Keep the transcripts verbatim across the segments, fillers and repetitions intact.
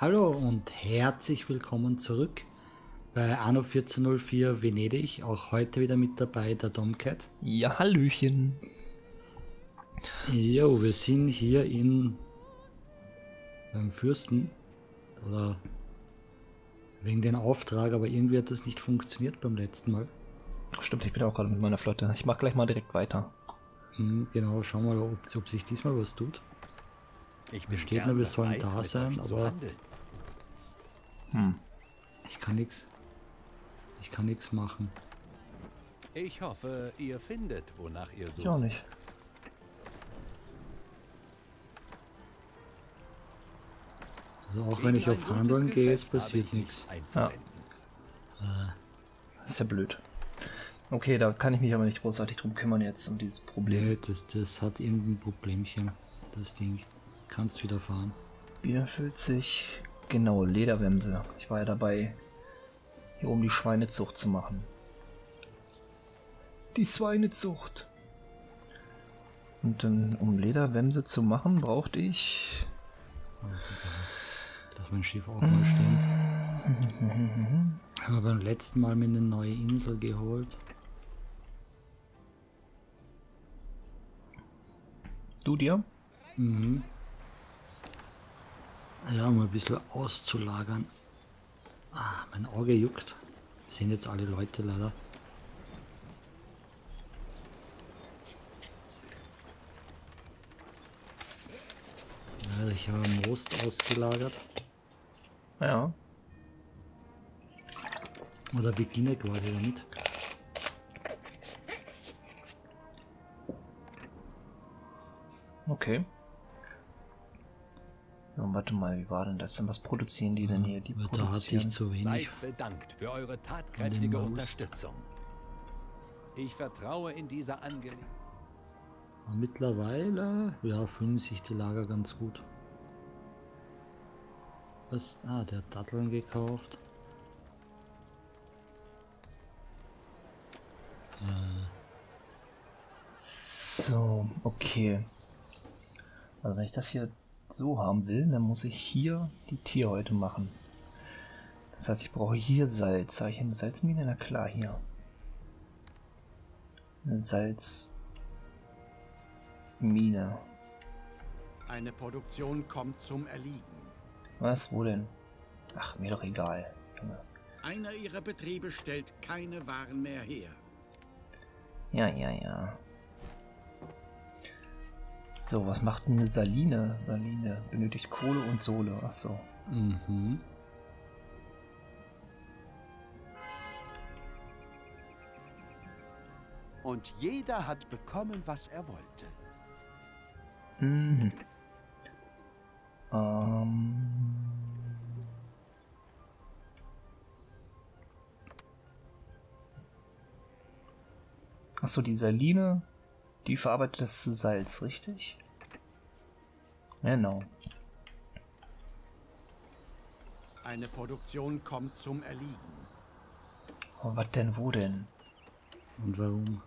Hallo und herzlich willkommen zurück bei Anno vierzehnhundertvier Venedig. Auch heute wieder mit dabei der Domcat. Ja, Hallöchen. Jo, wir sind hier in beim Fürsten oder wegen den Auftrag, aber irgendwie hat das nicht funktioniert beim letzten Mal. Stimmt, ich bin auch gerade mit meiner Flotte. Ich mach gleich mal direkt weiter. Hm, genau, schauen wir mal, ob, ob sich diesmal was tut. Ich Da steht nur, wir sollen da sein, aber Hm. ich kann nichts. Ich kann nichts machen. Ich hoffe, ihr findet, wonach ihr sucht. Ich auch nicht. Also auch wenn ich auf Handeln gehe, es passiert nichts. Ja. Das ist ja blöd. Okay, da kann ich mich aber nicht großartig drum kümmern jetzt um dieses Problem. Nee, das, das hat irgendein Problemchen, das Ding. Kannst wieder fahren. Bier füllt sich. Genau, Lederwämse. Ich war ja dabei, hier oben die Schweinezucht zu machen. Die Schweinezucht. Und ähm, um Lederwämse zu machen, brauchte ich... Lass mein Schiff auch mal stehen. Ich habe beim letzten Mal mir eine neue Insel geholt. Du dir? Mhm. Ja, um ein bisschen auszulagern. Ah, mein Auge juckt. Das sehen jetzt alle Leute leider. Ja, ich habe Most ausgelagert. Ja. Oder beginne quasi damit. Okay. Und warte mal, wie war denn das denn? Was produzieren die denn hier? Die Da hatte produzieren... ich zu wenig. Seid bedankt für eure tatkräftige Maus. Unterstützung. Ich vertraue in dieser Angelegenheit. Aber mittlerweile, ja, fühlen sich die Lager ganz gut. Was? Ah, der hat Datteln gekauft. Äh, So, okay. Also wenn ich das hier so haben will, dann muss ich hier die Tierhäute machen. Das heißt, ich brauche hier Salz. Habe ich eine Salzmine? Na klar, hier. Eine Salzmine. Eine Produktion kommt zum Erliegen. Was? Wo denn? Ach, mir doch egal. Einer ihrer Betriebe stellt keine Waren mehr her. Ja, ja, ja. So, was macht denn eine Saline? Saline benötigt Kohle und Sohle. Ach so. mhm. Und jeder hat bekommen, was er wollte. Mhm. Ähm. Achso, die Saline, die verarbeitet das zu Salz, richtig? Genau. Eine Produktion kommt zum Erliegen. Oh, was denn, wo denn? Und warum?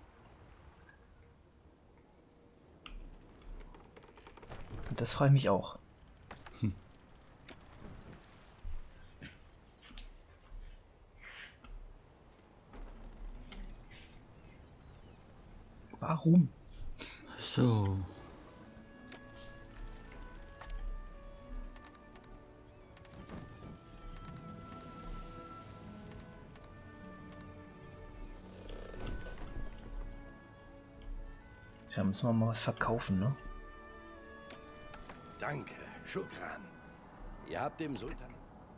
Das freue ich mich auch. Hm. Warum? So. Ja, müssen wir mal was verkaufen, ne? Danke, Shukran. Ihr habt dem Sultan...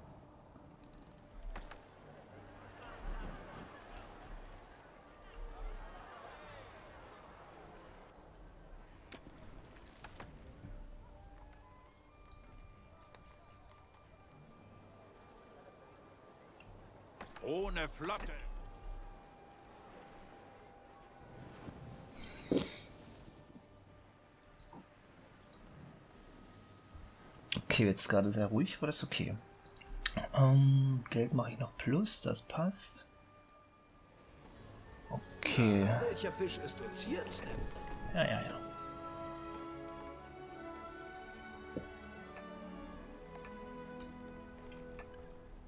Ohne Flotte. Okay, jetzt gerade sehr ruhig, aber das ist okay. Ähm, Geld mache ich noch plus, das passt. Okay. Welcher Fisch ist uns hier? Ja, ja, ja.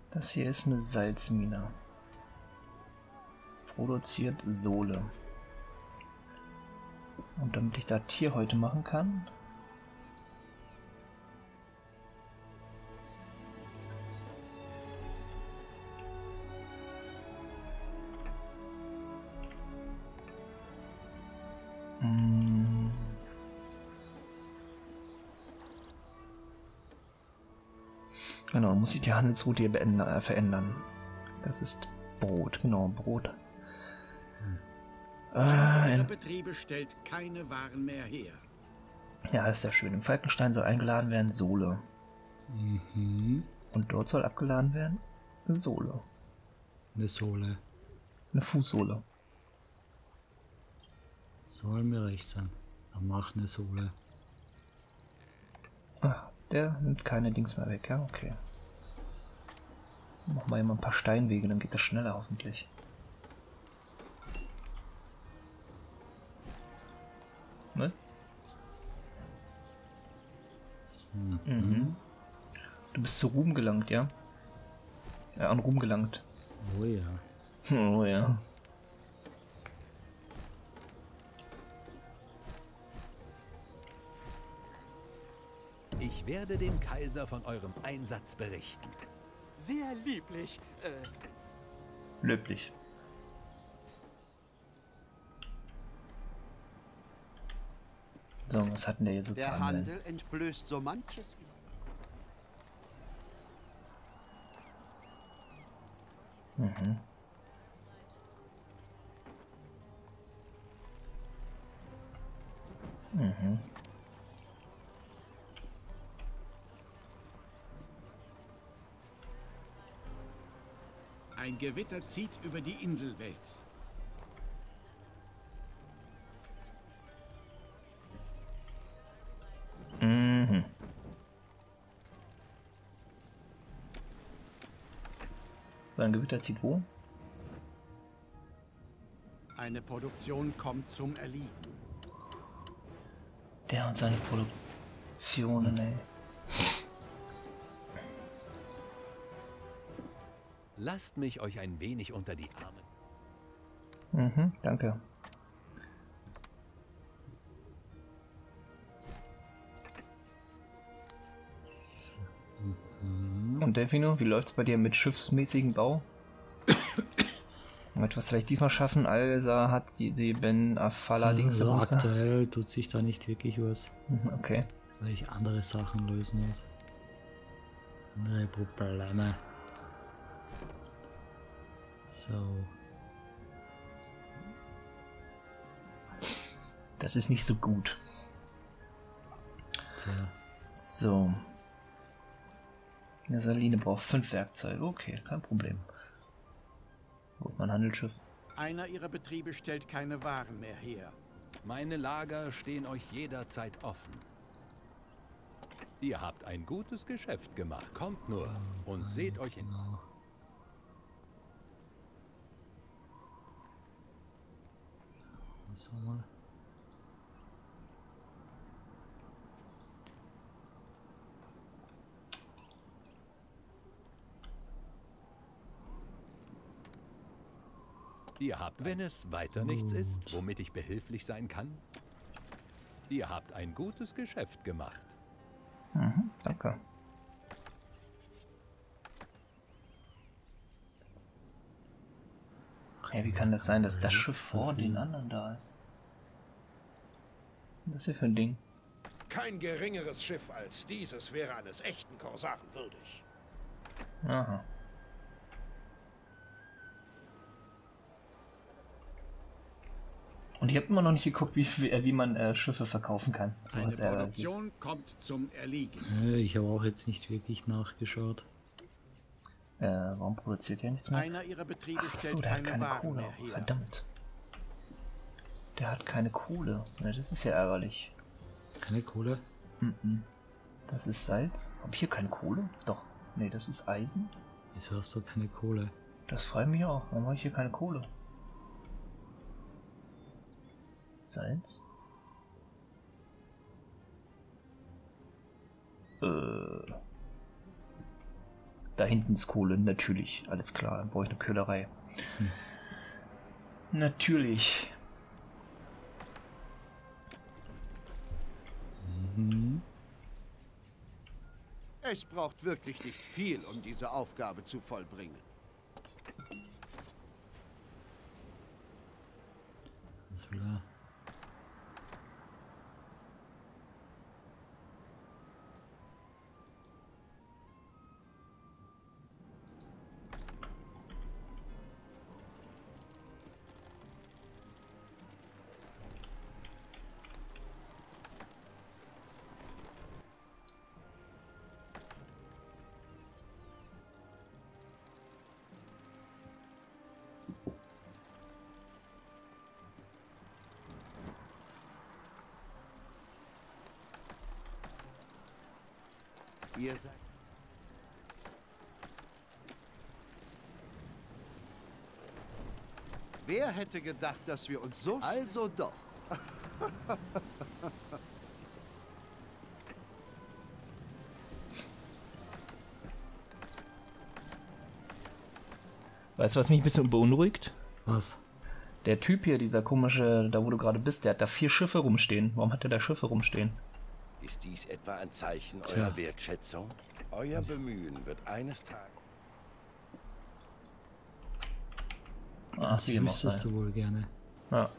Das hier ist eine Salzmine. Produziert Sohle. Und damit ich da Tierhäute machen kann, hm. Genau, muss ich die Handelsroute hier beenden, äh, verändern. Das ist Brot, genau, Brot. Einer Äh, ihrer Betriebe stellt keine Waren mehr her. ja, ist sehr schön. Im Falkenstein soll eingeladen werden Sohle. Mhm. Und dort soll abgeladen werden Sohle. Eine Sohle. Eine Fußsohle. Soll mir recht sein. Dann mach eine Sohle. Ach, der nimmt keine Dings mehr weg, ja, okay. Machen wir hier mal ein paar Steinwege, dann geht das schneller hoffentlich. Ne? Mhm. Mhm. Du bist zu Ruhm gelangt, ja? Ja, an Ruhm gelangt. Oh ja. Oh ja. Ich werde dem Kaiser von eurem Einsatz berichten. Sehr lieblich. Äh, Löblich. So, was hatten der hier so zu Der handeln? Handel entblößt so manches. Mhm. Mhm. Ein Gewitter zieht über die Inselwelt. Mhm. So ein Gewitter zieht wo? Eine Produktion kommt zum Erliegen. Der und seine Produktionen, ey. Lasst mich euch ein wenig unter die Arme. Mhm, danke. Und Delfino, wie läuft's bei dir mit schiffsmäßigem Bau? Wird was vielleicht diesmal schaffen? Alsa hat die, die Ben Afala Dings. Also aktuell tut sich da nicht wirklich was, Okay. weil ich andere Sachen lösen muss. Andere Probleme. So. Das ist nicht so gut. Tja. So. Eine Saline braucht fünf Werkzeuge. Okay, kein Problem. Wo ist mein Handelsschiff? Einer ihrer Betriebe stellt keine Waren mehr her. Meine Lager stehen euch jederzeit offen. Ihr habt ein gutes Geschäft gemacht. Kommt nur und seht euch in... Genau. So mal. Ihr habt, wenn es weiter nichts ist, womit ich behilflich sein kann. Ihr habt ein gutes Geschäft gemacht. Mhm, danke. Ja, wie kann das sein, dass das Schiff vor den anderen da ist? Was ist das hier für ein Ding? Kein geringeres Schiff als dieses wäre eines echten Korsaren würdig. Aha. Und ich habe immer noch nicht geguckt, wie, wie, wie man äh, Schiffe verkaufen kann. So Eine was Ärgerliches. Produktion kommt zum Erliegen. Äh, Ich habe auch jetzt nicht wirklich nachgeschaut. Äh, warum produziert er nichts mehr? Einer ihrer Betriebe Ach stellt so, der hat keine keine Waren Kohle. mehr her. Verdammt. Der hat keine Kohle. Ja, das ist ja ärgerlich. Keine Kohle? Mhm. Das ist Salz. Habe ich hier keine Kohle? Doch. Nee, das ist Eisen. Wieso hast du keine Kohle? Das freut mich auch. Warum habe ich hier keine Kohle? Salz? Äh. Da hinten ist Kohle, natürlich. Alles klar, dann brauche ich eine Köhlerei. Hm. Natürlich. Mhm. Es braucht wirklich nicht viel, um diese Aufgabe zu vollbringen. Das wieder. Ihr seid... Wer hätte gedacht, dass wir uns so... Also doch. Weißt du, was mich ein bisschen beunruhigt? Was? Der Typ hier, dieser komische, da wo du gerade bist, der hat da vier Schiffe rumstehen. Warum hat der da Schiffe rumstehen? Ist dies etwa ein Zeichen Tja. eurer Wertschätzung? Euer Bemühen wird eines Tages... Ah, Das wüsstest du wohl gerne. Ja.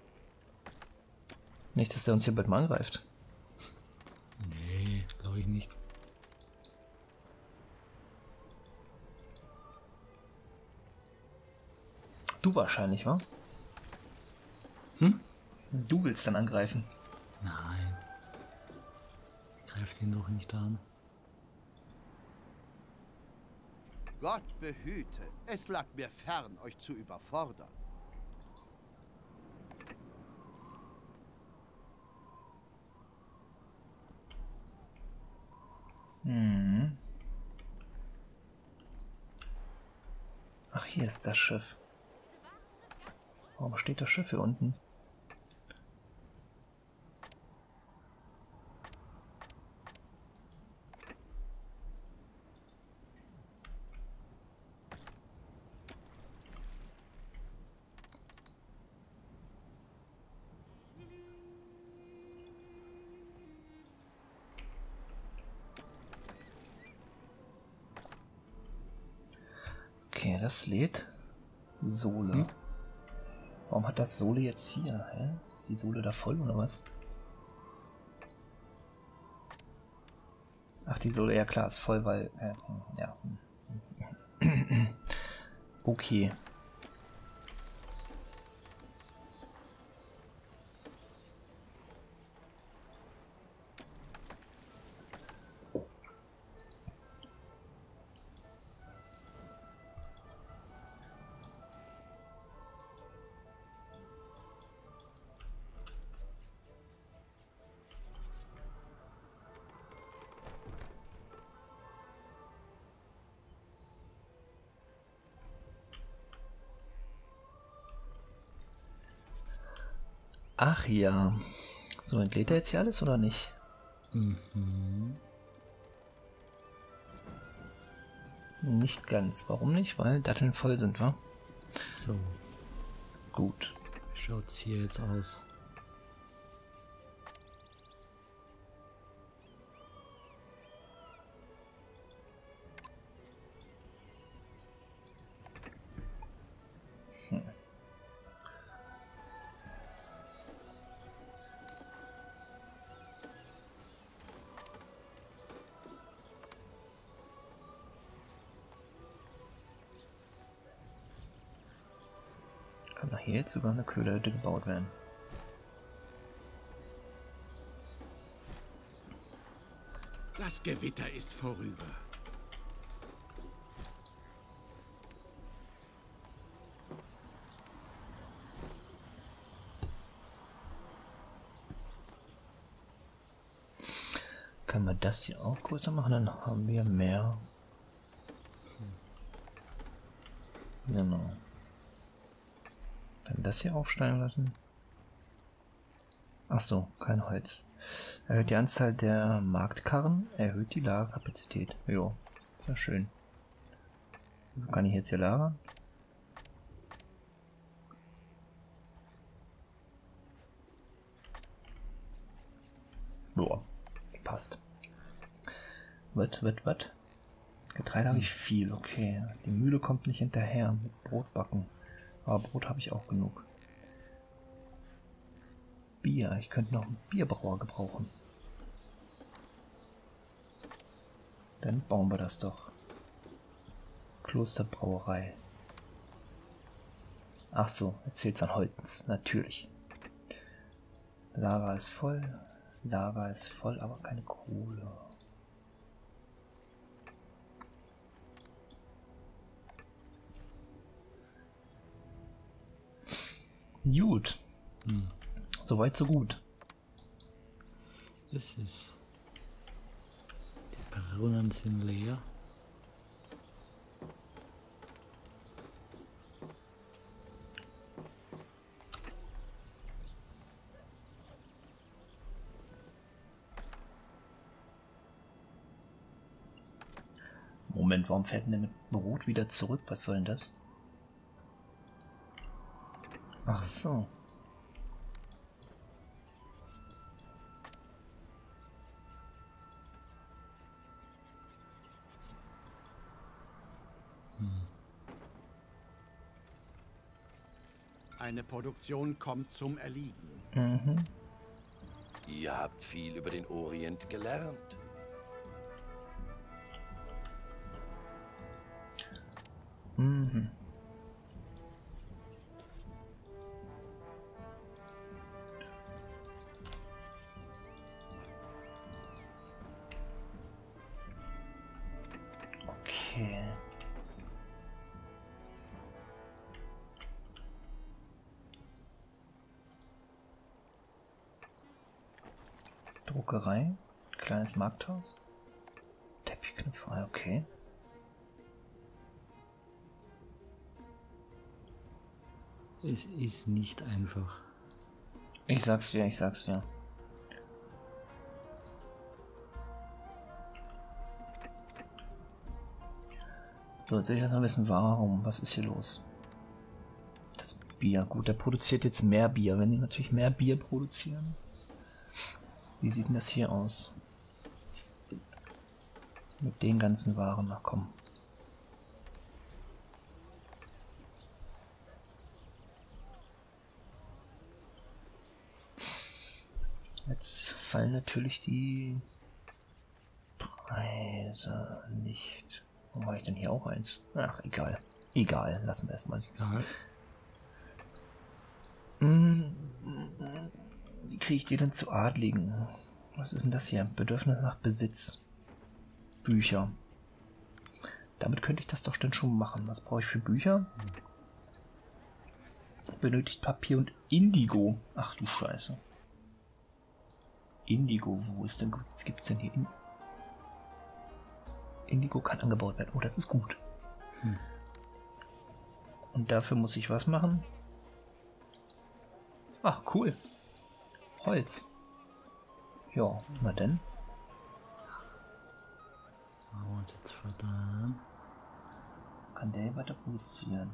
Nicht, dass der uns hier bald mal angreift. Nee, glaube ich nicht. Du wahrscheinlich, wa? Hm? Du willst dann angreifen. Nein. Greift ihn doch nicht an. Gott behüte, es lag mir fern, euch zu überfordern. Hm. Ach, hier ist das Schiff. Warum steht das Schiff hier unten? Okay, das lädt. Sohle. Hm? Warum hat das Sohle jetzt hier? Hä? Ist die Sohle da voll oder was? Ach, die Sohle, ja klar, ist voll, weil... Äh, ja. Okay. Ach ja. So, entlädt er jetzt hier alles oder nicht? Mhm. Nicht ganz. Warum nicht? Weil Datteln voll sind, wa? So. Gut. Wie schaut's hier jetzt aus? Hm. Kann doch hier jetzt sogar eine Köhlerhütte gebaut werden. Das Gewitter ist vorüber. Können wir das hier auch größer machen? Dann haben wir mehr. Genau. Dann das hier aufsteigen lassen. Ach so, kein Holz. Erhöht die Anzahl der Marktkarren, erhöht die Lagerkapazität. Jo, ist ja schön. Kann ich jetzt hier lagern? Boah, passt. Was, was, was? Getreide habe ich viel, okay. Die Mühle kommt nicht hinterher mit Brotbacken. Aber Brot habe ich auch genug. Bier, ich könnte noch einen Bierbrauer gebrauchen. Dann bauen wir das doch. Klosterbrauerei. Ach so, jetzt fehlt es an Holz, natürlich. Lager ist voll. Lager ist voll, aber keine Kohle. Gut. Hm. Soweit, so gut. Es ist. Die Brunnen sind leer. Moment, warum fährt denn der mit Brot wieder zurück? Was soll denn das? Ach so. Eine Produktion kommt zum Erliegen. Mhm. Ihr habt viel über den Orient gelernt. Mhm. Okay. Druckerei, kleines Markthaus, Teppichknüpferei, okay. Es ist nicht einfach. Ich sag's dir, ich sag's dir. So, jetzt will ich erstmal wissen, warum. Was ist hier los? Das Bier. Gut, der produziert jetzt mehr Bier. Wenn die natürlich mehr Bier produzieren. Wie sieht denn das hier aus? Mit den ganzen Waren. Na komm. Jetzt fallen natürlich die Preise nicht. Warum habe ich denn hier auch eins? Ach, egal. Egal, lassen wir es mal. Egal. Wie kriege ich die denn zu Adligen? Was ist denn das hier? Bedürfnis nach Besitz. Bücher. Damit könnte ich das doch dann schon machen. Was brauche ich für Bücher? Benötigt Papier und Indigo. Ach du Scheiße. Indigo, wo ist denn, was gibt es denn hier? Indigo kann angebaut werden. Oh, das ist gut. Hm. Und dafür muss ich was machen? Ach, cool. Holz. Ja, na denn. Und jetzt verdammt. Kann der weiter produzieren?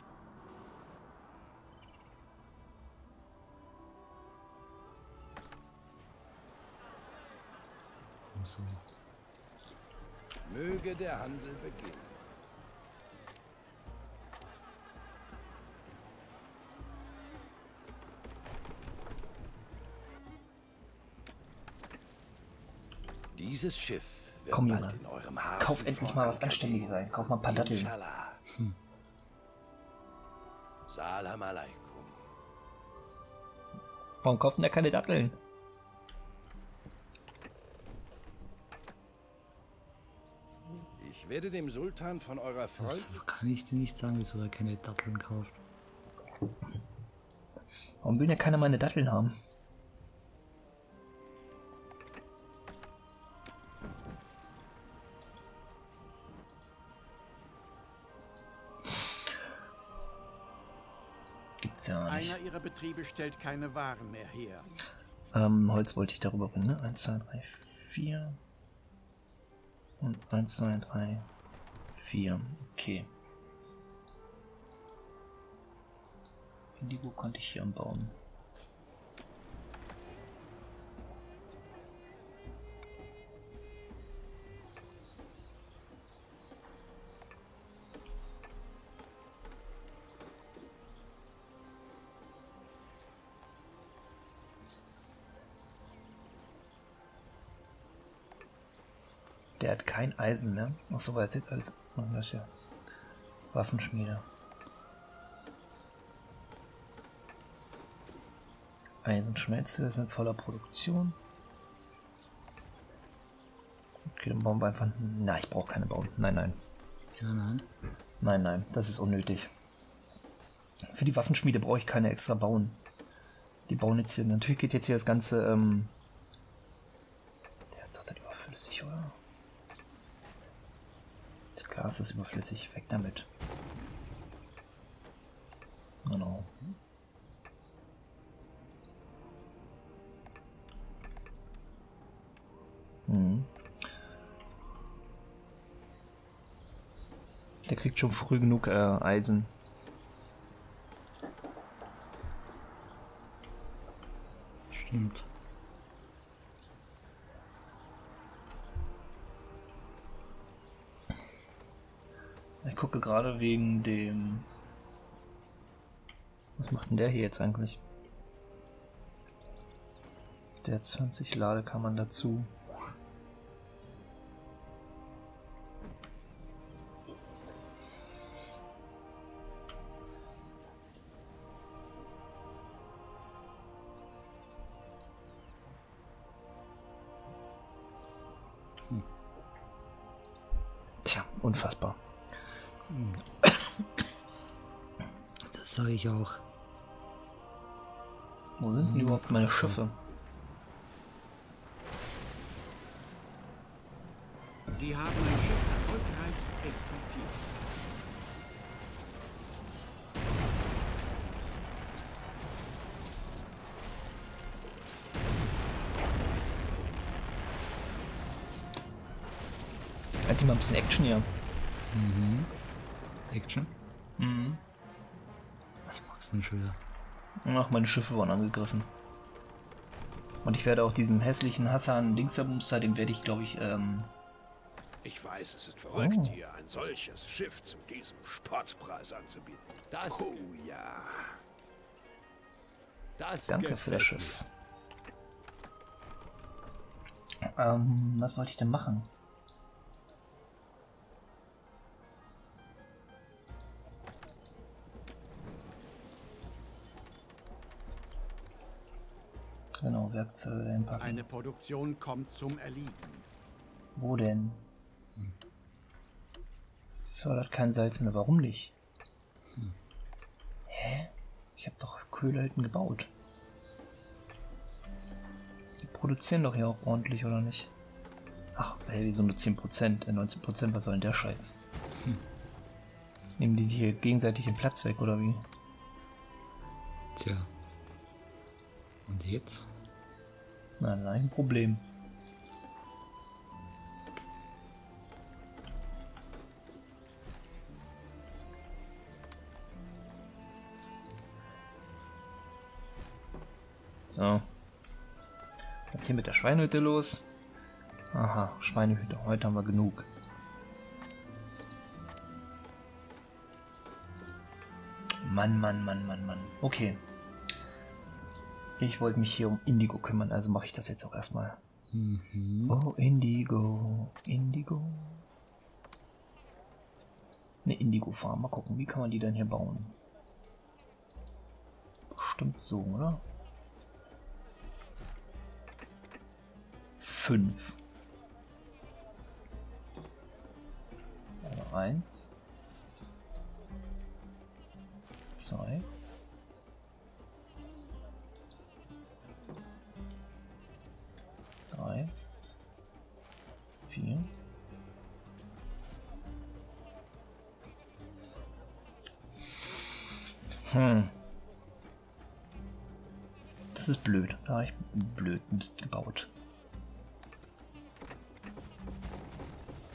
So. Möge der Handel beginnen. Dieses Schiff wird Komm, bald Junge. in eurem Hafen Kauf endlich mal was Anständiges ein. Kauf mal ein paar Datteln. Inshallah. Hm. Salam alaikum. Warum kaufen der keine Datteln? Ich werde dem Sultan von eurer Das Freund... kann ich dir nicht sagen, wieso er keine Datteln kauft. Warum will ja keiner meine Datteln haben? Gibt's ja nicht. Einer ihrer Betriebe stellt keine Waren mehr her. Ähm, Holz wollte ich darüber bringen, ne? eins, zwei, drei, vier. Und eins, zwei, drei, vier. Okay. Indigo konnte ich hier anbauen. Der hat kein Eisen mehr. Achso, weil es jetzt alles. Oh, das ist ja Waffenschmiede. Eisenschmelze ist in voller Produktion. Okay, dann bauen wir einfach. Na, ich brauche keine bauen. Nein, nein. Ja, nein. Nein, nein, das ist unnötig. Für die Waffenschmiede brauche ich keine extra bauen. Die bauen jetzt hier. Natürlich geht jetzt hier das ganze. Ähm der ist doch dann überflüssig, oder? Das Glas ist überflüssig. Weg damit. Genau. Hm. Der kriegt schon früh genug äh, Eisen. Stimmt. Ich gucke gerade wegen dem... Was macht denn der hier jetzt eigentlich? Der zwanzig Ladekammern dazu. Hm. Tja, unfassbar. Das sage ich auch. Wo sind denn überhaupt meine Schiffe? Sie haben ein Schiff erfolgreich eskortiert. Halt mal ein bisschen Action hier. Mhm. Action? Mhm. Was magst du denn schon wieder? Ach, meine Schiffe wurden angegriffen. Und ich werde auch diesem hässlichen Hassan Dingsabumster, dem werde ich, glaube ich, ähm... Ich weiß, es ist verrückt, Oh. hier ein solches Schiff zu diesem Spottpreis anzubieten. Das, Oh ja. das Danke für das gefällt Schiff. Ähm, was wollte ich denn machen? Genau, Werkzeuge einpacken. Eine Produktion kommt zum Erliegen. Wo denn? Fördert kein Salz mehr. Warum nicht? Hä? Ich habe doch Kühlhalten gebaut. Die produzieren doch hier auch ordentlich, oder nicht? Ach, hey, wieso nur zehn Prozent? neunzehn Prozent, was soll denn der Scheiß? Hm. Nehmen die sich hier gegenseitig den Platz weg, oder wie? Tja. Und jetzt? Nein, nein, Problem. So. Was ist hier mit der Schweinehütte los? Aha, Schweinehütte. Heute haben wir genug. Mann, Mann, Mann, Mann, Mann. Okay. Ich wollte mich hier um Indigo kümmern, also mache ich das jetzt auch erstmal. Mhm. Oh, Indigo, Indigo. Eine Indigo-Farm. Mal gucken, wie kann man die denn hier bauen? Bestimmt so, oder? Fünf. Also eins. Zwei. Drei. Vier. Hm. Das ist blöd. Da habe ich blöd Mist gebaut.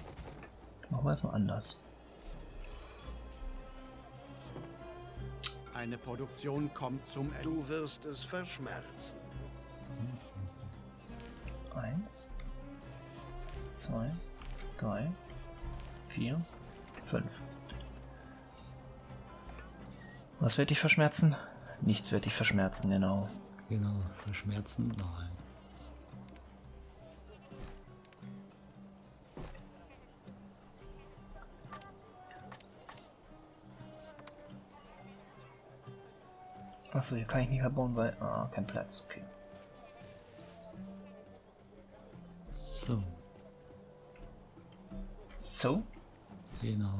Machen wir es mal anders. Eine Produktion kommt zum Ende. Du wirst es verschmerzen. Eins, zwei, drei, vier, fünf. Was wird dich verschmerzen? Nichts wird dich verschmerzen, genau. Genau, verschmerzen? Nein. Achso, hier kann ich nicht mehr bauen, weil... Ah, kein Platz, okay. So, So? genau.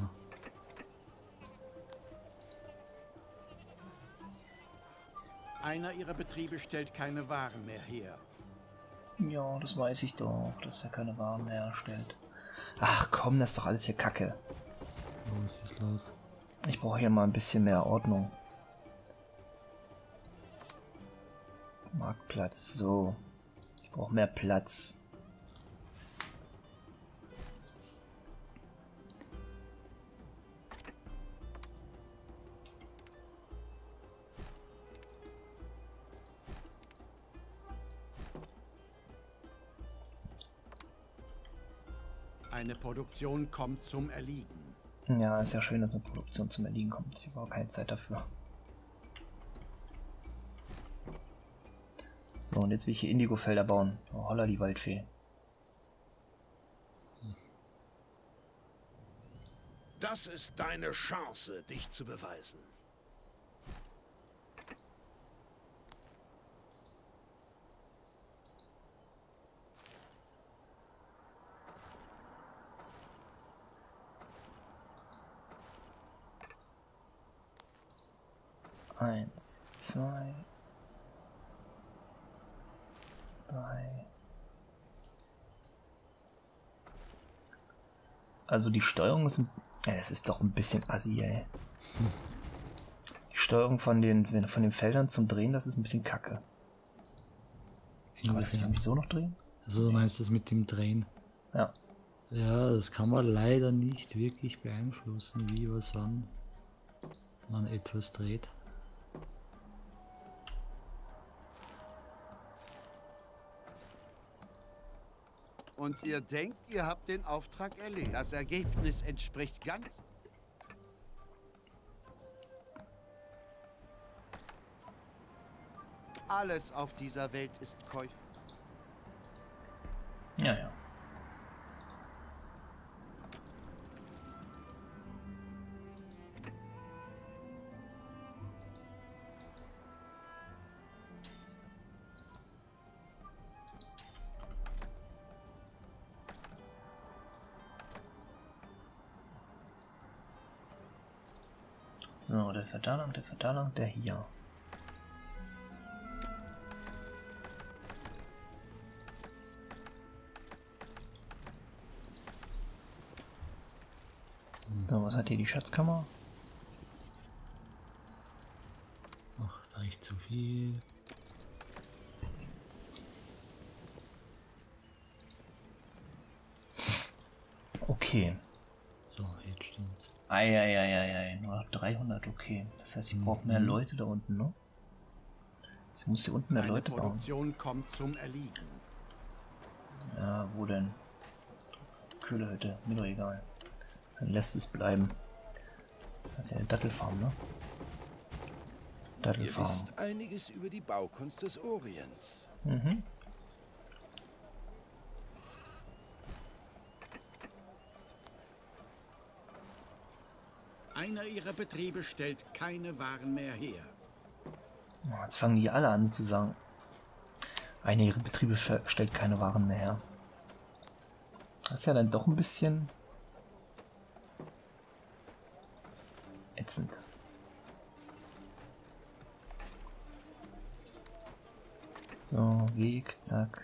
Einer ihrer Betriebe stellt keine Waren mehr her. Ja, das weiß ich doch, dass er keine Waren mehr herstellt. Ach komm, das ist doch alles hier Kacke. Was ist los? Ich brauche hier mal ein bisschen mehr Ordnung. Marktplatz, so. Ich brauche mehr Platz. Eine Produktion kommt zum Erliegen. Ja, ist ja schön, dass eine Produktion zum Erliegen kommt. Ich habe auch keine Zeit dafür. So, und jetzt will ich hier Indigo-Felder bauen. Oh, holla die Waldfee. Das ist deine Chance, dich zu beweisen. Eins, zwei, drei. Also die Steuerung ist ein... Ja, das ist doch ein bisschen assi, ey. Die Steuerung von den, von den Feldern zum Drehen, das ist ein bisschen kacke. Kann man das nicht irgendwie so noch drehen? Also du meinst das mit dem Drehen? Ja. Ja, das kann man leider nicht wirklich beeinflussen, wie, was, wann man etwas dreht. Und ihr denkt, ihr habt den Auftrag erledigt. Das Ergebnis entspricht ganz... Alles auf dieser Welt ist käuflich. Ja, ja. So, der fährt da lang, der fährt da lang, der hier. So, was hat hier die Schatzkammer? Ach, da nicht zu viel. Okay. So, jetzt stimmt's. Eieieiei, nur noch dreihundert, okay. Das heißt, ich brauche mehr Leute da unten, ne? Ich muss hier unten mehr Eine Leute bauen. Produktion kommt zum Erliegen. Ja, wo denn? Kühlhütte, mir doch egal. Dann lässt es bleiben. Das ist ja eine Dattelfarm, ne? Ihr Dattelfarm. wisst einiges über die Baukunst des Orients. Mhm. Einer ihrer Betriebe stellt keine Waren mehr her. Oh, jetzt fangen die alle an zu sagen. Einer ihrer Betriebe stellt keine Waren mehr her. Das ist ja dann doch ein bisschen ätzend. So, Weg, zack.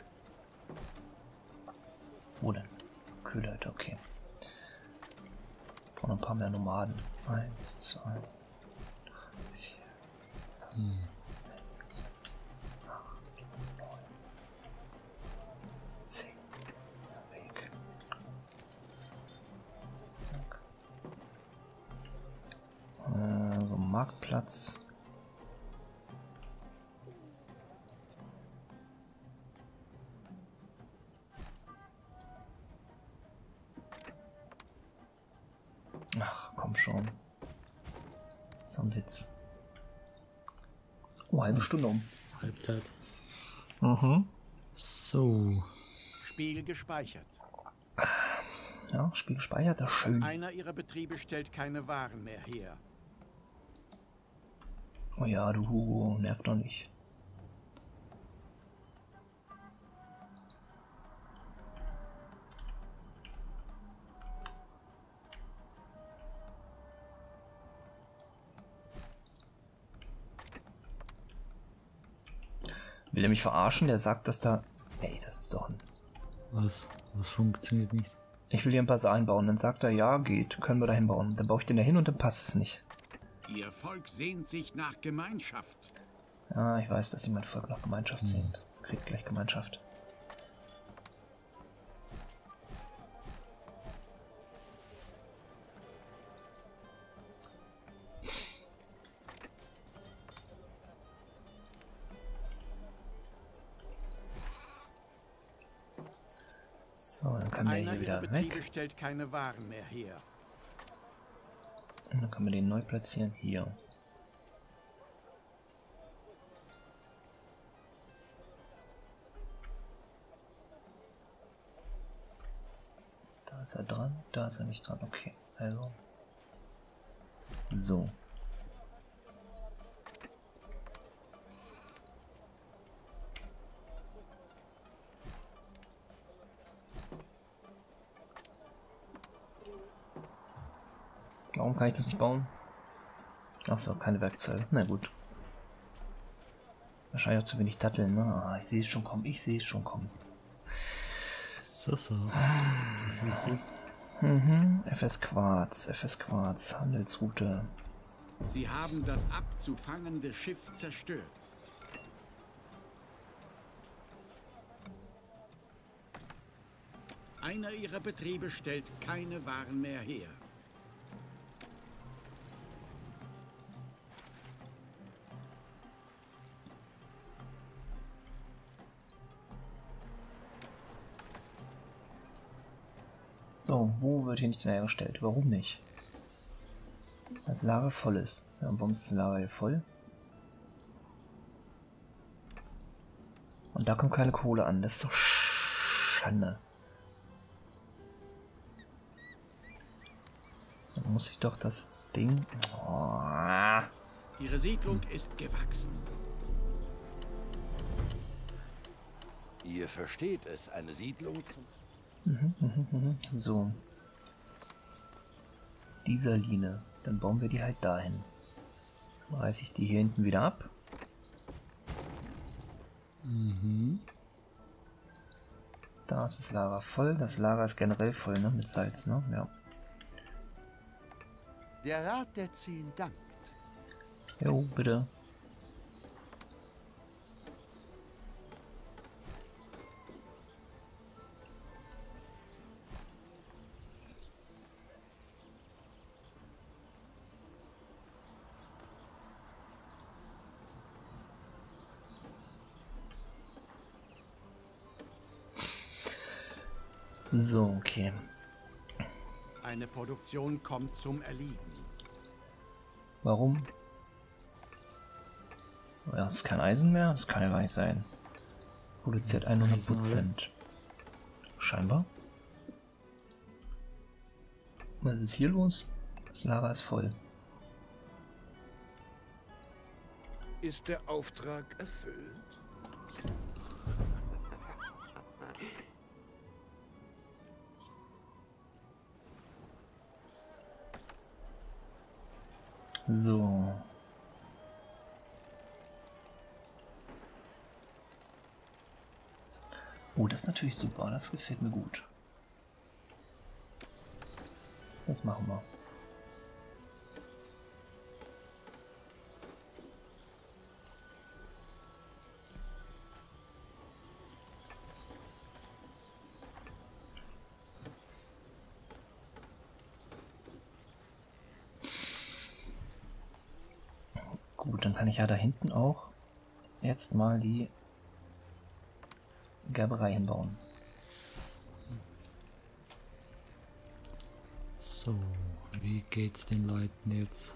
Wo denn? Kühlhütte, okay. Und ein paar mehr Nomaden. Eins, zwei, drei, vier, Hm. sechs, acht, neun, zehn. Weg. Zack. Äh, so Marktplatz. Ach, komm schon. So ein Witz. Oh, halbe Stunde um. Halbzeit. Mhm. So. Spiel gespeichert. Ja, Spiel gespeichert, das ist schön. Einer ihrer Betriebe stellt keine Waren mehr her. Oh ja, du Hugo, nerv doch nicht. Will er mich verarschen? Der sagt, dass da... Ey, das ist doch ein... Was? Was funktioniert nicht? Ich will hier ein Basar einbauen. Dann sagt er, ja, geht, können wir da hinbauen. Dann baue ich den da hin und dann passt es nicht. Ihr Volk sehnt sich nach Gemeinschaft. Ja, ich weiß, dass sie mein Volk nach Gemeinschaft sehnt. Kriegt gleich Gemeinschaft. So, dann kann der Einer hier ihrer wieder Betriebe weg. stellt keine Waren mehr her. Und dann können wir den neu platzieren. Hier. Da ist er dran, da ist er nicht dran. Okay, also. So. Warum kann ich das nicht bauen? Achso, keine Werkzeuge. Na gut. Wahrscheinlich auch zu wenig Datteln, ne? Ah, ich sehe es schon kommen, ich sehe es schon kommen. So, so. Was ist das? Mhm, F S Quarz, F S Quarz, Handelsroute. Sie haben das abzufangende Schiff zerstört. Einer ihrer Betriebe stellt keine Waren mehr her. So, wo wird hier nichts mehr hergestellt? Warum nicht? Das Lager voll ist. Ja, und warum ist das Lager hier voll? Und da kommt keine Kohle an. Das ist doch Schande. Dann muss ich doch das Ding... Oh. Ihre Siedlung ist gewachsen. Ihr versteht es, eine Siedlung zum... So. Dieser Linie. Dann bauen wir die halt dahin. Dann reiße ich die hier hinten wieder ab. Mhm. Da ist das Lager voll. Das Lager ist generell voll, ne? Mit Salz, ne? Ja. Der Rat der Zehn dankt. Jo, bitte. So, okay. Eine Produktion kommt zum Erliegen. Warum? Ja, das ist kein Eisen mehr? Das kann ja gar nicht sein. Produziert hundert Prozent. Scheinbar. Was ist hier los? Das Lager ist voll. Ist der Auftrag erfüllt? So. Oh, das ist natürlich super. Das gefällt mir gut. Das machen wir. Gut, dann kann ich ja da hinten auch jetzt mal die Gerberei hinbauen. So, Wie geht's den Leuten jetzt?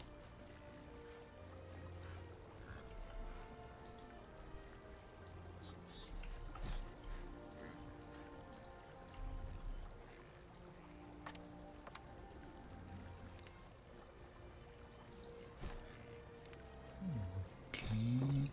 Okay.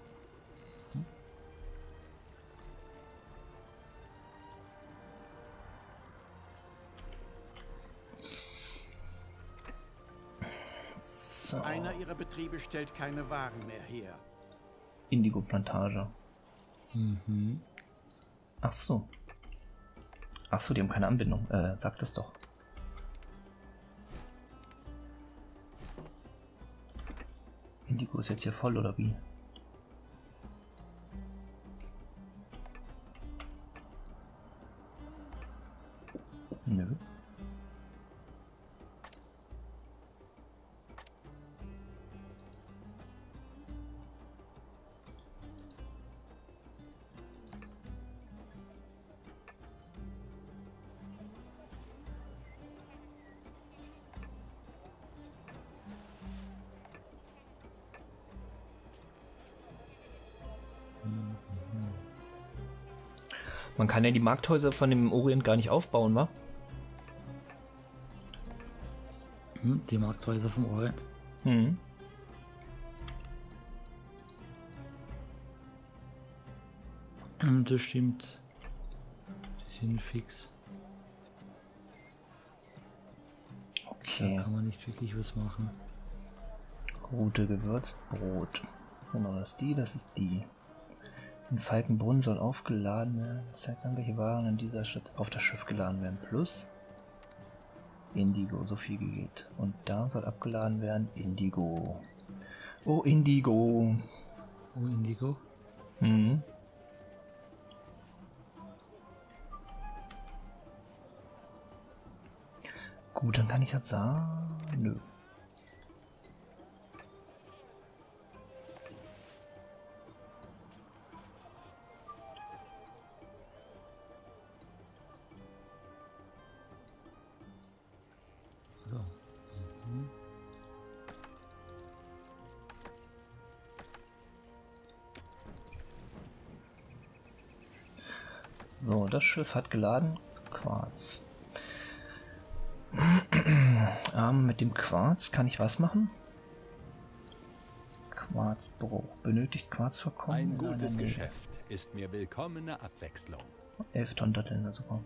So. Einer ihrer Betriebe stellt keine Waren mehr her. Indigo-Plantage. Mhm. Ach so. Ach so, die haben keine Anbindung. Äh, sag das doch. Indigo ist jetzt hier voll, oder wie? Nö. Man kann ja die Markthäuser von dem Orient gar nicht aufbauen, wa? Hm, die Markthäuser vom Orient. Mhm. Hm, das stimmt. Die sind fix. Okay. Da kann man nicht wirklich was machen. Gute Gewürzbrot. Genau, das ist die, das ist die. In Falkenbrunn soll aufgeladen werden. Das zeigt an, welche Waren an dieser Stadt auf das Schiff geladen werden. Plus Indigo, so viel geht. Und da soll abgeladen werden Indigo. Oh, Indigo. Oh, Indigo. Mhm. Gut, dann kann ich jetzt sagen, nö. So. Mhm. So, das Schiff hat geladen. Quarz. ähm, mit dem Quarz kann ich was machen? Quarzbruch. Benötigt Quarzverkommen? Ein in einer gutes Nähe. Geschäft ist mir willkommene Abwechslung. elf Tonnen Datteln, na super.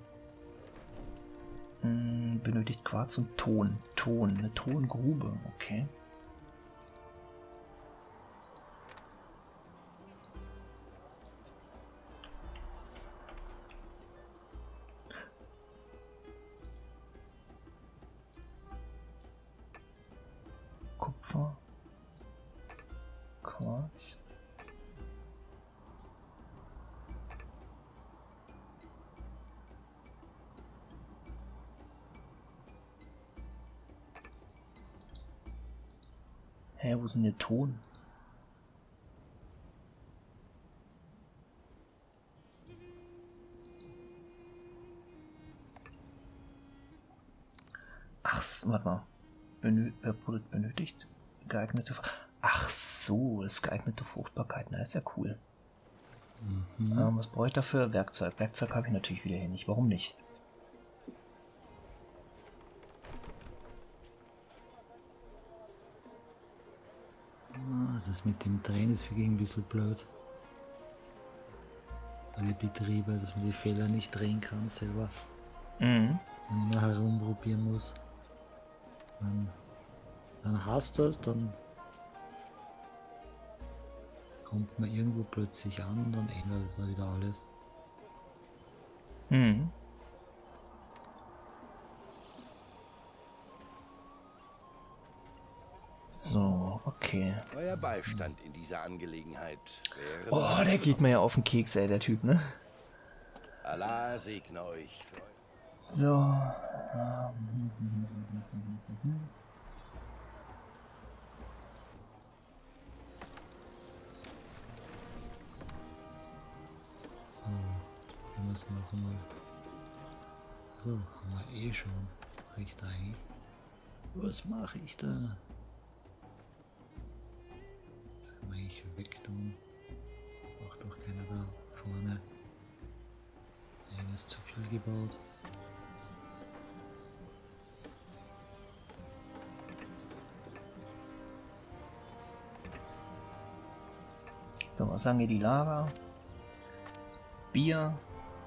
Hm, benötigt Quarz und Ton. Ton, eine Tongrube, okay. Kupfer. Quarz. Hä, wo ist denn der Ton? Ach, so, warte mal. Benö äh, Produkt benötigt? Geeignete. Ach so, das ist geeignete Fruchtbarkeit. Na, ist ja cool. Mhm. Ähm, was brauche ich dafür? Werkzeug. Werkzeug habe ich natürlich wieder hier nicht. Warum nicht? Ah, das mit dem Drehen ist wirklich ein bisschen blöd. Alle Betriebe, dass man die Fehler nicht drehen kann selber. Mhm. Sondern immer herumprobieren muss. Dann, dann hast du es, dann kommt man irgendwo plötzlich an und dann ändert da wieder alles. Mhm. So, okay. Euer Beistand in dieser Angelegenheit wäre... Oh, der geht mir ja auf den Keks, ey, der Typ, ne? Allah segne euch. Für So. Wir müssen noch einmal. So, haben wir eh schon. Recht eigentlich. Was mache ich da? Das kann man eigentlich wegtun. Braucht doch keiner da vorne. Irgendwas zu viel gebaut. So, was sagen hier die Lager? Bier.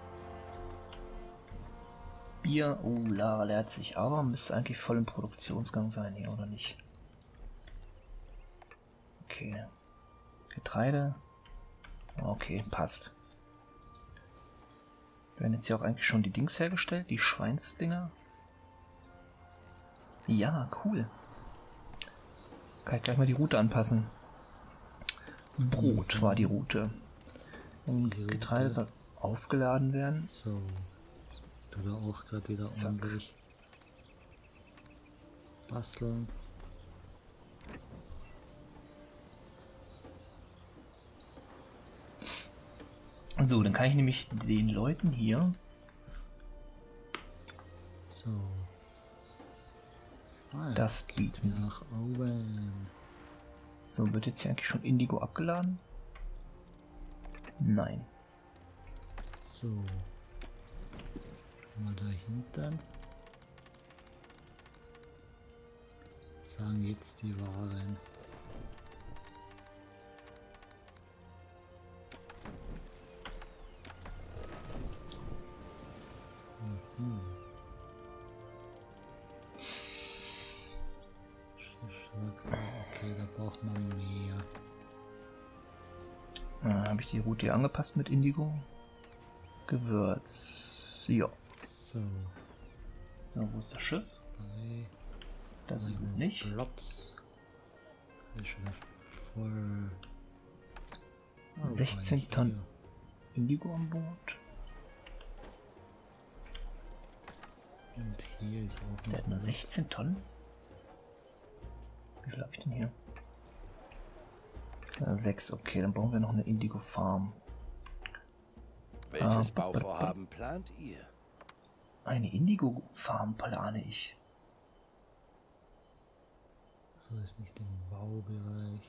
Bier. Oh, Lager leert sich, aber müsste eigentlich voll im Produktionsgang sein hier, oder nicht? Okay. Getreide. Okay, passt. Werden jetzt hier auch eigentlich schon die Dings hergestellt, die Schweinsdinger? Ja, cool. Kann ich gleich mal die Route anpassen. Brot war die Route. Und Getreide soll aufgeladen werden. So. Ich tue da auch gerade wieder Zack. ordentlich basteln. So, dann kann ich nämlich den Leuten hier. So. Ah, Das bieten. nach oben. So, wird jetzt hier eigentlich schon Indigo abgeladen? Nein. So. Mal da hinten. Sagen jetzt die Waren. Mhm. Okay, da braucht man mehr. Äh, Habe ich die Route hier angepasst mit Indigo? Gewürz. Ja. So. So, wo ist das Schiff? Bei Das ist es nicht. Platz. Ist schon voll. Oh, sechzehn hier. Tonnen Indigo an Bord. Und hier ist auch Der noch hat nur sechzehn Tonnen. Wie viel habe ich denn hier? Ja, sechs, okay, dann brauchen wir noch eine Indigo Farm. Welches Ah, Bauvorhaben plant ihr? Eine Indigo Farm plane ich. so ist nicht im Baubereich.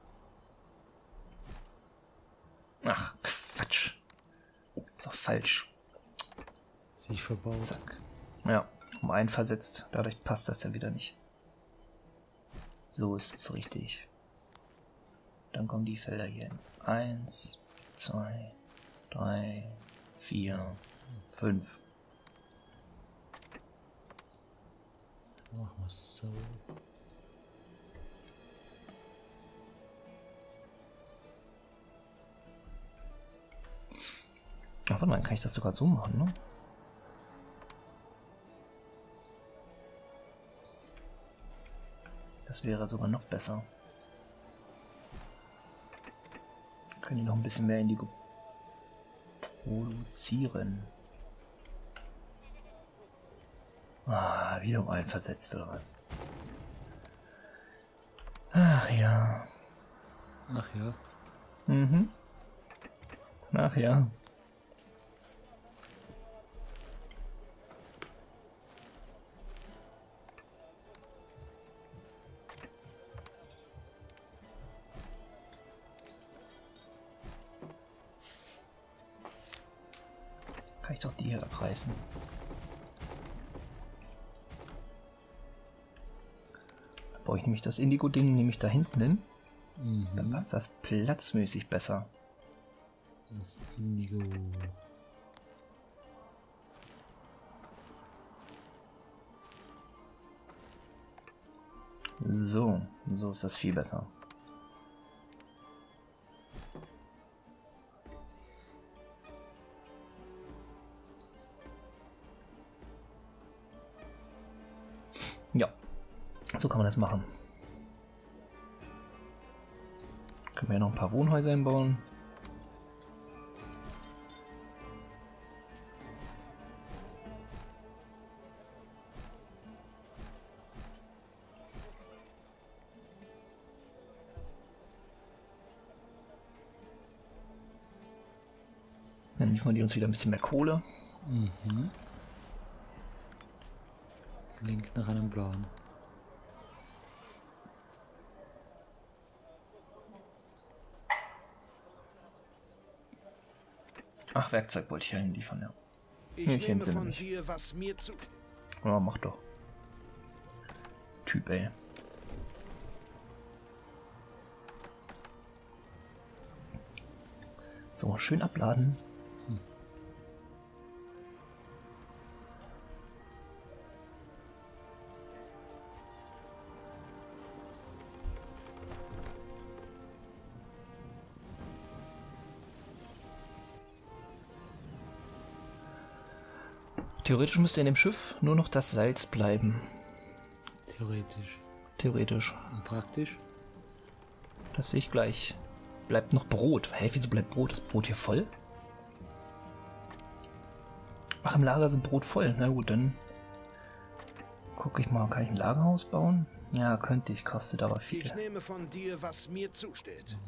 Ach, Quatsch. Ist doch falsch. Sich verbaut. Zack. Ja, um einen versetzt. Dadurch passt das ja wieder nicht. So ist es richtig. Dann kommen die Felder hier hin. Eins, zwei, drei, vier, fünf. Machen wir es so. Ach, warte mal, dann kann ich das sogar so machen, ne? Das wäre sogar noch besser. Können die noch ein bisschen mehr Indigo produzieren. Ah, wieder um einen versetzt oder was? Ach ja. Ach ja. Mhm. Ach ja. Kann ich doch die hier abreißen. Da brauche ich nämlich das Indigo-Ding, nehme ich da hinten hin. Mhm. Dann passt das platzmäßig besser. Das Indigo. So, so ist das viel besser. Ja, so kann man das machen. Können wir hier noch ein paar Wohnhäuser einbauen. Dann liefern die uns wieder ein bisschen mehr Kohle. Mhm. Klingt nach einem Plan. Ach, Werkzeug wollte ich ja hinliefern, ja. Ich Nee, ich nehme entsinne von mich. dir, was mir zu... Ja, mach doch. Typ, ey. So, schön abladen. Hm. Theoretisch müsste in dem Schiff nur noch das Salz bleiben. Theoretisch. Theoretisch. Und praktisch? Das sehe ich gleich. Bleibt noch Brot. Hä, wieso bleibt Brot? Ist Brot hier voll? Ach, im Lager sind Brot voll. Na gut, dann gucke ich mal. Kann ich ein Lagerhaus bauen? Ja, könnte ich. Kostet aber viel. Ich nehme von dir, was mir zusteht.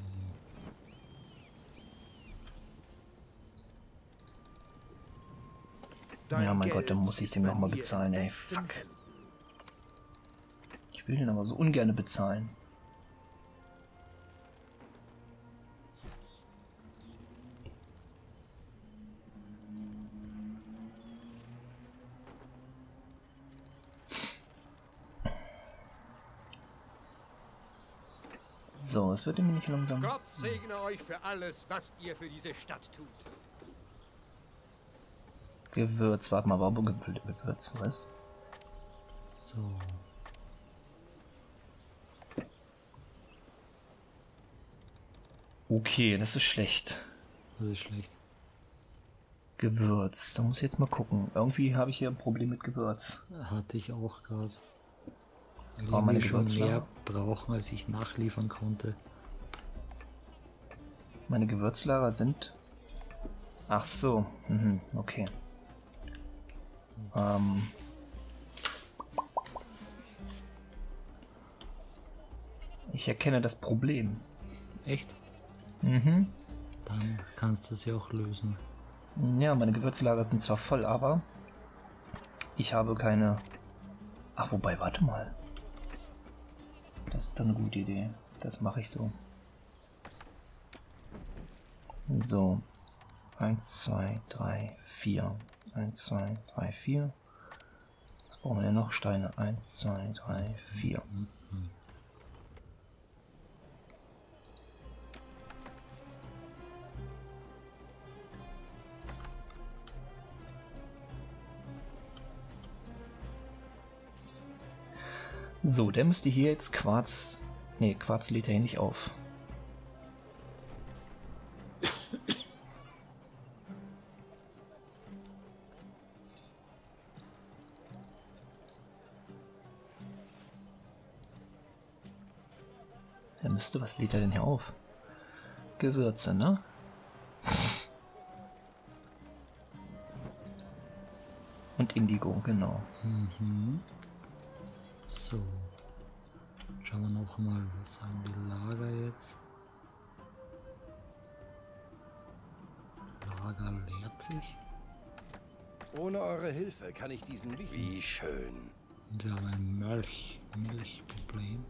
Dein Ja, mein Geld Gott, dann muss ich ist dem bei nochmal mir bezahlen, in ey. besten Fuck. Händen. Ich will den aber so ungern bezahlen. So, es wird nämlich langsam. Gott segne euch für alles, was ihr für diese Stadt tut. Gewürz, warte mal, wo gefüllte Gewürz, was? So. Okay, das ist schlecht. Das ist schlecht. Gewürz, da muss ich jetzt mal gucken. Irgendwie habe ich hier ein Problem mit Gewürz. Hatte ich auch gerade. Oh, meine schon Gewürzlager. mehr brauchen, als ich nachliefern konnte. Meine Gewürzlager sind... Ach so, mhm, okay. Ähm... Ich erkenne das Problem. Echt? Mhm. Dann kannst du es ja auch lösen. Ja, meine Gewürzlager sind zwar voll, aber ich habe keine... Ach, wobei, warte mal. Das ist doch eine gute Idee. Das mache ich so. So. eins, zwei, drei, vier. eins, zwei, drei, vier. Was brauchen wir denn noch? Steine. eins, zwei, drei, vier. Mhm. So, der müsste hier jetzt Quarz... Ne, Quarz lädt er hier nicht auf. Er müsste... Was lädt er denn hier auf? Gewürze, ne? Und Indigo, genau. Mhm. So. Schauen wir noch mal, was sagen die Lager jetzt? Lager leert sich. Ohne eure Hilfe kann ich diesen Wicht... Wie schön. Und wir haben ein Milch, Milchproblem.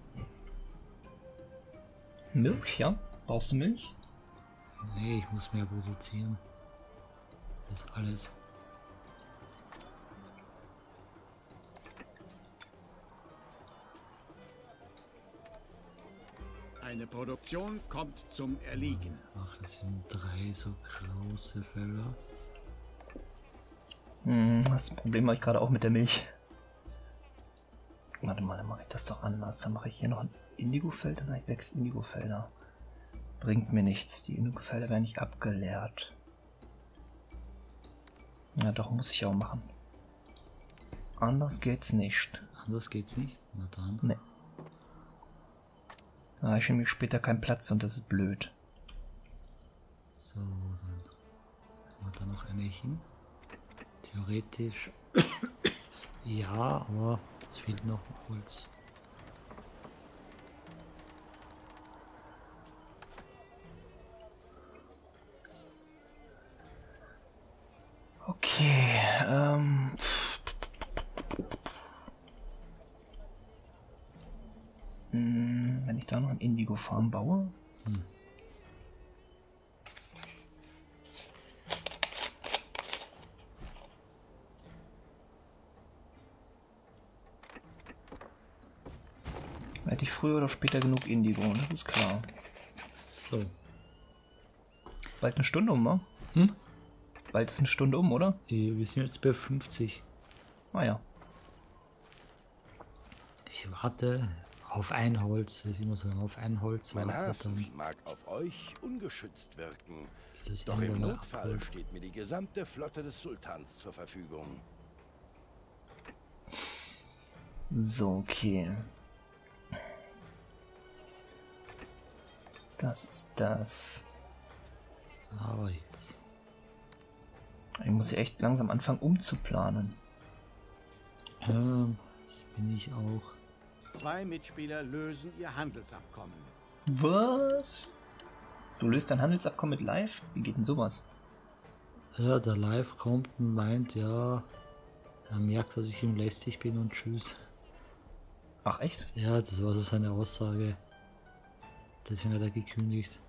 Milch, ja? Brauchst du Milch? Nee, ich muss mehr produzieren. Das ist alles. Eine Produktion kommt zum Erliegen. Ach, das sind drei so große Felder. Hm, das Problem habe ich gerade auch mit der Milch. Warte mal, dann mache ich das doch anders. Dann mache ich hier noch ein Indigo-Feld, dann habe ich sechs Indigo-Felder. Bringt mir nichts. Die Indigo-Felder werden nicht abgeleert. Ja, doch, muss ich auch machen. Anders geht's nicht. Anders geht's nicht. Na dann. Nee. Da habe ich nämlich später keinen Platz und das ist blöd. So, dann haben wir da noch eine hin. Theoretisch. Ja, aber es fehlt noch Holz. Okay, ähm... Hm, wenn ich da noch ein Indigo-Farm baue... Hm. Hätte ich früher oder später genug Indigo, das ist klar. So. Bald eine Stunde um, wa? Hm? Bald ist eine Stunde um, oder? Wir sind jetzt bei fünfzig. Ah ja. Ich warte auf ein Holz. Das ist immer so, auf ein Holz Mein wartet Hafen dann. mag auf euch ungeschützt wirken. Bis das Doch im irgendwann Notfall abholt. steht mir die gesamte Flotte des Sultans zur Verfügung. So, okay. Das ist das. Aber jetzt. Ich muss ja echt langsam anfangen umzuplanen. Ähm, das bin ich auch. Zwei Mitspieler lösen ihr Handelsabkommen. Was? Du löst dein Handelsabkommen mit Live? Wie geht denn sowas? Ja, der Live kommt und meint, ja, er merkt, dass ich ihm lästig bin und tschüss. Ach echt? Ja, das war so seine Aussage. Deswegen hat er gekündigt.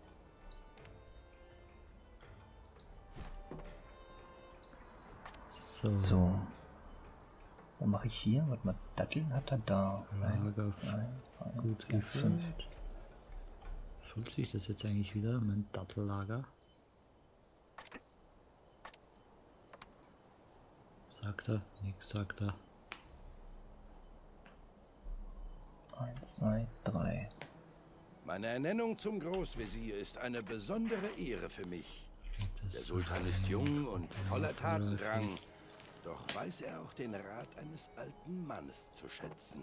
So. So. Dann mache ich hier, warte mal, Datteln hat er da. Lager Eins, zwei, drei, gut vier, fünf. gefüllt. Schulze sich das jetzt eigentlich wieder, mein Dattellager? Sagt er, nix sagt er. Eins, zwei, drei. Meine Ernennung zum Großvezier ist eine besondere Ehre für mich. Das Der Sultan ist jung und voller Tatendrang. Doch weiß er auch den Rat eines alten Mannes zu schätzen.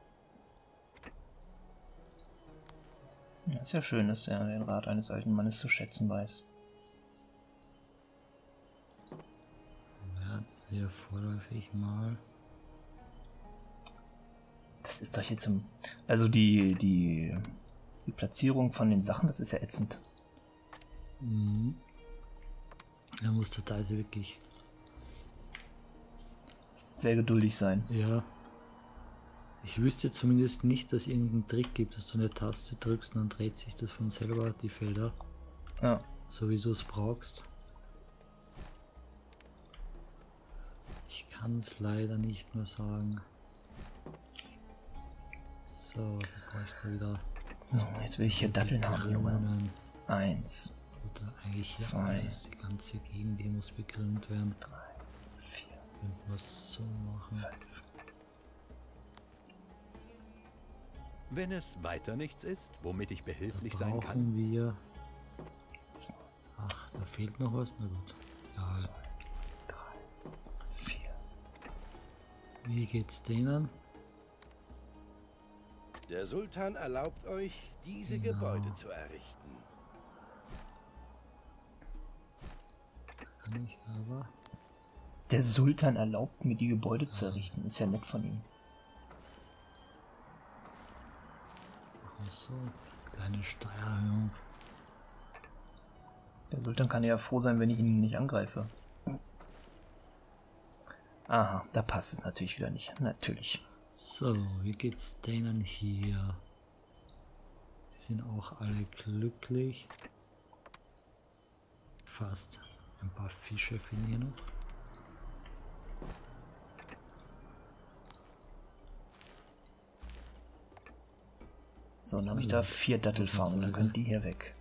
Ja, ist ja schön, dass er den Rat eines alten Mannes zu schätzen weiß. Werden wir vorläufig mal. Das ist doch jetzt im... Also die, die, die Platzierung von den Sachen, das ist ja ätzend. Mhm. Er muss da also wirklich. Sehr geduldig sein. Ja. Ich wüsste zumindest nicht, dass es irgendeinen Trick gibt, dass du eine Taste drückst und dann dreht sich das von selber, die Felder. Ja. So wie du es brauchst. Ich kann es leider nicht mehr sagen. So, da brauche ich mal wieder. So, jetzt will ich hier Datteln haben, Junge. Kronen. Eins, Oder eigentlich hier Zwei. alles. Die ganze Gegend, die muss begrünt werden. drei, vier, Könnten wir es so machen. fünf. Wenn es weiter nichts ist, womit ich behilflich Da sein kann. brauchen wir. Zwei, Ach, da fehlt noch was. Na gut. Ja, zwei, drei, vier. wie geht's denen? Der Sultan erlaubt euch, diese Genau. Gebäude zu errichten. Kann ich aber. Der Sultan erlaubt mir, die Gebäude zu errichten. Ist ja nett von ihm. Ach so, kleine Steuererhöhung. Der Sultan kann ja froh sein, wenn ich ihn nicht angreife. Aha, da passt es natürlich wieder nicht. Natürlich. So, wie geht's denen hier? Die sind auch alle glücklich. Fast. Ein paar Fische fehlen hier noch. So, dann habe ich da vier Dattelfarmen. Dann können die hier weg.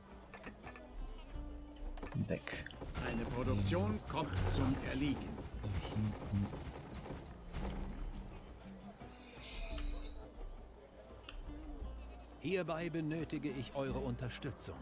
Weg. Eine Produktion kommt zum Erliegen. Da hinten. Hierbei benötige ich eure Unterstützung.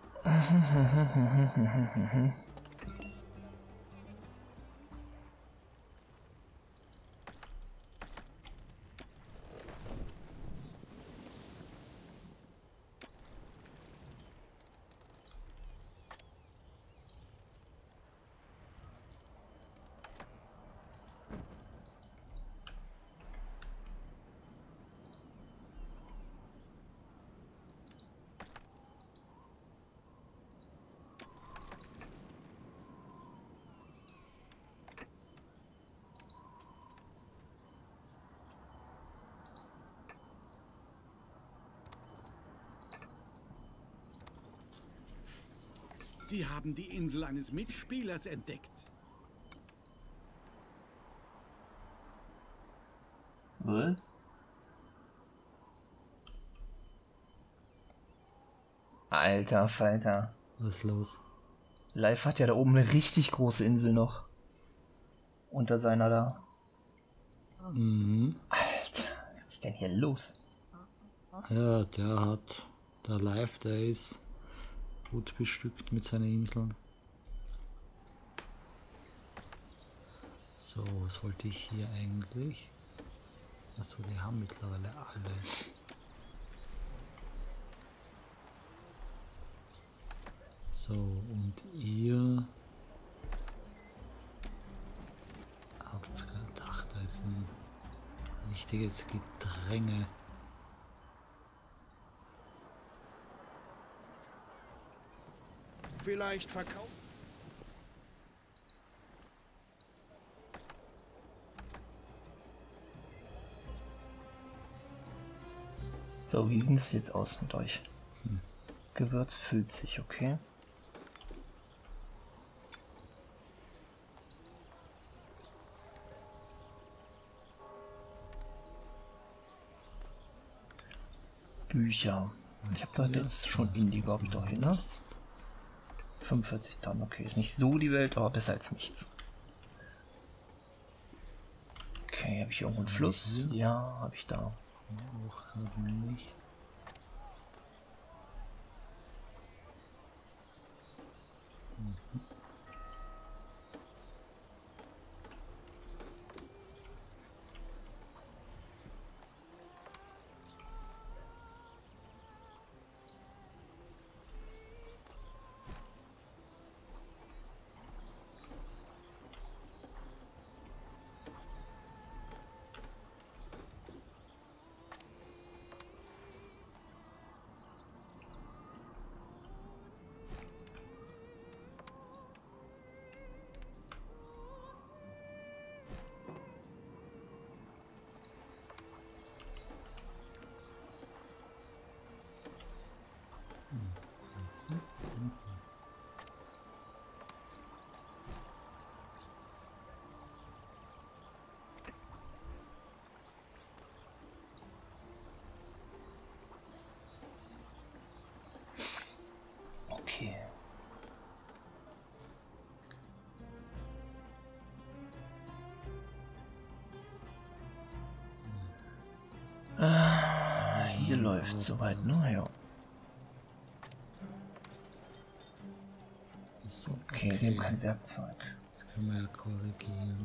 Sie haben die Insel eines Mitspielers entdeckt. Was? Alter Falter. Was ist los? Live hat ja da oben eine richtig große Insel noch. Unter seiner da. Mhm. Alter, was ist denn hier los? Ja, der hat... Der Live, der ist gut bestückt mit seinen Inseln. So, was wollte ich hier eigentlich? Achso, die haben mittlerweile alles. So, und ihr habt gedacht, da ist ein richtiges Gedränge. Vielleicht verkaufen. So, wie sieht es jetzt aus mit euch? Hm. Gewürz füllt sich, okay? Bücher. Ich habe da jetzt schon Indigo, habe ich doch hin, ne? fünfundvierzig Tonnen, okay. Ist nicht so die Welt, aber besser als nichts. Okay, habe ich irgendwo einen Fluss? Ja, habe ich da. Auch nicht. Mhm. Okay. Ah, hier läuft soweit, ne? Ja. Okay, okay. Dem kein Werkzeug. Das können wir ja korrigieren.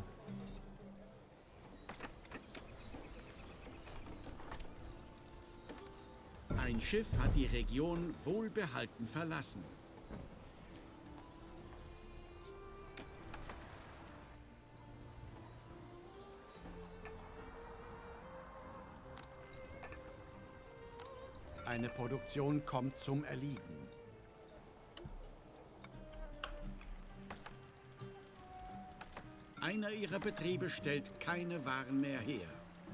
Ein Schiff hat die Region wohlbehalten verlassen. Eine Produktion kommt zum Erliegen. Einer ihrer Betriebe stellt keine Waren mehr her.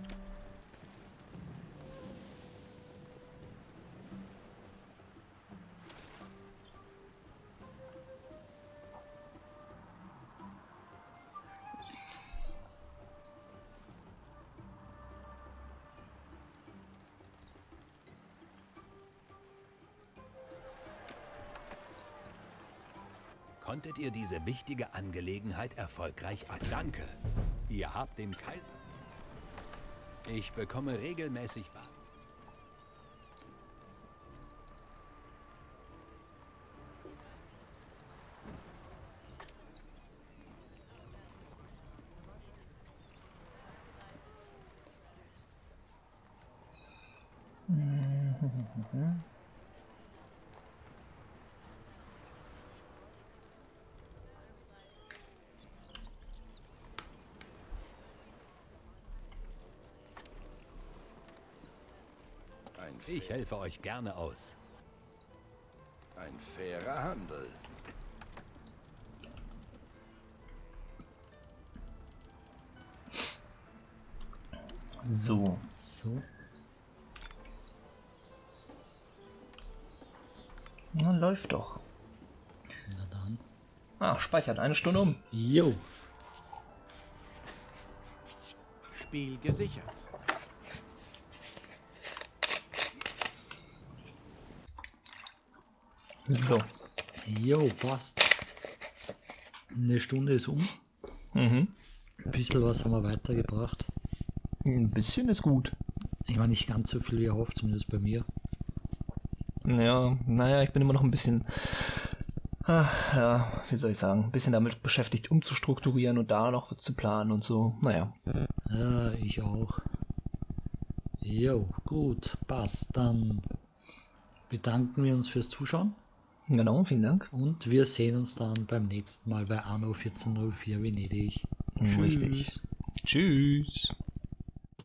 Konntet ihr diese wichtige Angelegenheit erfolgreich abschließen? Danke. Ihr habt dem Kaiser... Ich bekomme regelmäßig Waren. Ich helfe euch gerne aus. Ein fairer Handel. So. So. Na, läuft doch. Na dann. Ah, speichert eine Stunde um. Jo. Spiel gesichert. So. Jo, passt. Eine Stunde ist um. Mhm. Ein bisschen was haben wir weitergebracht. Ein bisschen ist gut. Ich meine, nicht ganz so viel wie erhofft, zumindest bei mir. Ja, naja, ich bin immer noch ein bisschen, ach, ja, wie soll ich sagen, ein bisschen damit beschäftigt, umzustrukturieren und da noch zu planen und so. Naja. Ja, ich auch. Jo, gut, passt. Dann bedanken wir uns fürs Zuschauen. Genau, vielen Dank. Und wir sehen uns dann beim nächsten Mal bei Anno vierzehn null vier Venedig. Richtig. Tschüss.